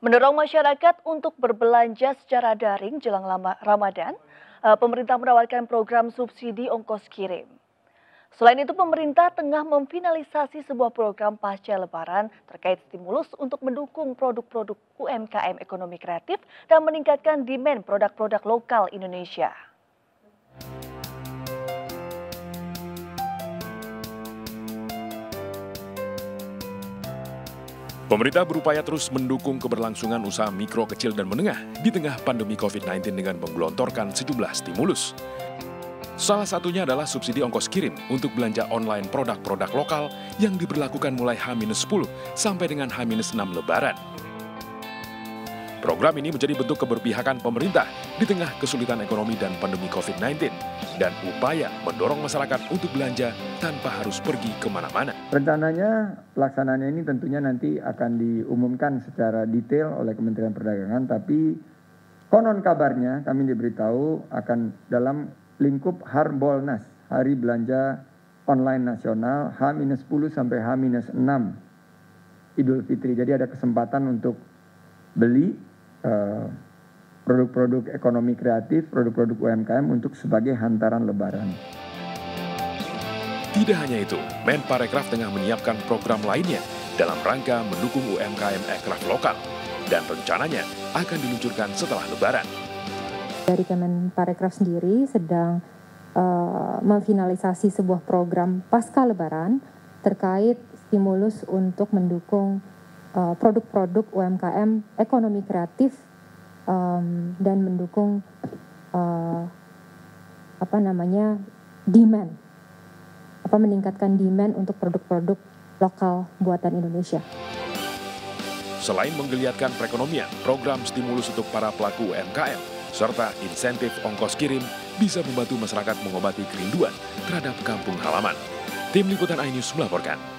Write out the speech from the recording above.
Mendorong masyarakat untuk berbelanja secara daring jelang Ramadan, pemerintah menawarkan program subsidi ongkos kirim. Selain itu, pemerintah tengah memfinalisasi sebuah program pasca Lebaran terkait stimulus untuk mendukung produk-produk UMKM ekonomi kreatif dan meningkatkan demand produk-produk lokal Indonesia. Pemerintah berupaya terus mendukung keberlangsungan usaha mikro, kecil, dan menengah di tengah pandemi COVID-19 dengan menggelontorkan sejumlah stimulus. Salah satunya adalah subsidi ongkos kirim untuk belanja online produk-produk lokal yang diberlakukan mulai H-10 sampai dengan H-6 Lebaran. Program ini menjadi bentuk keberpihakan pemerintah di tengah kesulitan ekonomi dan pandemi COVID-19 dan upaya mendorong masyarakat untuk belanja tanpa harus pergi kemana-mana. Rencananya pelaksanaannya ini tentunya nanti akan diumumkan secara detail oleh Kementerian Perdagangan, tapi konon kabarnya kami diberitahu akan dalam lingkup Harbolnas, Hari Belanja Online Nasional, H-10 sampai H-6 Idul Fitri. Jadi ada kesempatan untuk beli produk-produk ekonomi kreatif, produk-produk UMKM untuk sebagai hantaran Lebaran. Tidak hanya itu, Menparekraf tengah menyiapkan program lainnya dalam rangka mendukung UMKM ekraf lokal dan rencananya akan diluncurkan setelah Lebaran. Dari Kemenparekraf sendiri sedang memfinalisasi sebuah program pasca Lebaran terkait stimulus untuk mendukung produk-produk UMKM ekonomi kreatif dan mendukung meningkatkan demand untuk produk-produk lokal buatan Indonesia. Selain menggeliatkan perekonomian, program stimulus untuk para pelaku UMKM serta insentif ongkos kirim bisa membantu masyarakat mengobati kerinduan terhadap kampung halaman. Tim Liputan iNews melaporkan.